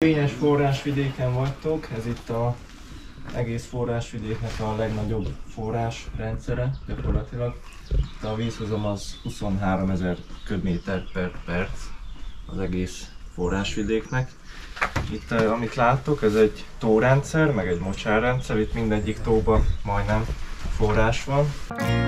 Fényes forrásvidéken vagytok, ez itt az egész forrásvidéknek a legnagyobb forrásrendszere gyakorlatilag. A vízhozam az 23 000 köbméter per perc az egész forrásvidéknek. Itt amit láttok, ez egy tórendszer, meg egy mocsárrendszer, itt mindegyik tóban majdnem forrás van.